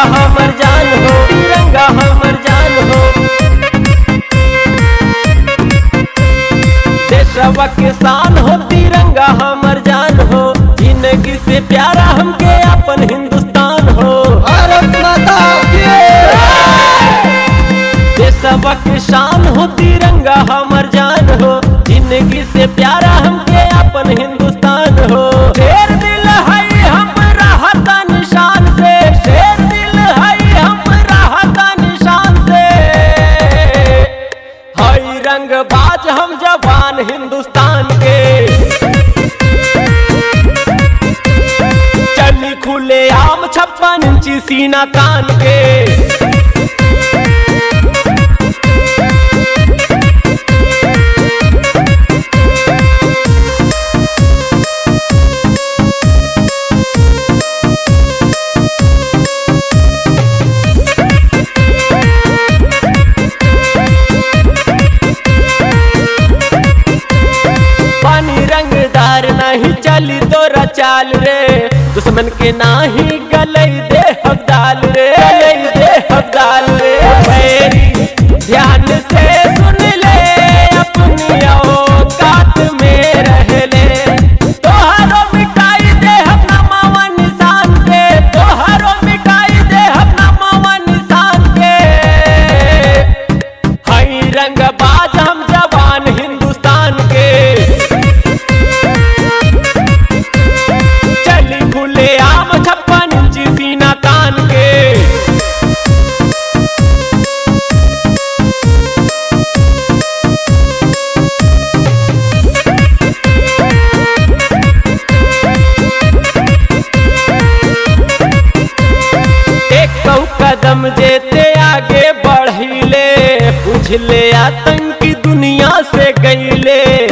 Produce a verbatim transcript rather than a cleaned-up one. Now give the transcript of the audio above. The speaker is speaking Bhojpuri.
हमर जान हो, तिरंगा हमर जान हो। देशवा के शान हो, तिरंगा हमर जान हो। जिंदगी से प्यारा हमके अपन हिंदुस्तान हो। भारत माता की देशवा के शान हो, तिरंगा हमर जान हो। जिंदगी से प्यारा हमके अपन हिंदुस्तान हो। शेर दिल है हमरा हता निशान से, शेर दिल है हमरा हता निशान से। हई रंगबाज हम जवान हिंदुस्तान के, चली खुले आम छप्पन इंची सीना तान के। रंगदार नहीं चली तोरा चाल रे, दुश्मन के नाही गलई दे हवदाल रे, गलई दे हवदाल रे। मेरी ध्यान से सुन ले, अपनी औकात में रह ले। तोहरो मिटाई दे अपना मावा निशान के, तोहरो मिटाई दे अपना मावा निशान के। हई रंगबाज हम जवान हिंदुस्तान के, कदम जेते आगे बढ़िले। बुझले आतंकी दुनिया से गईले।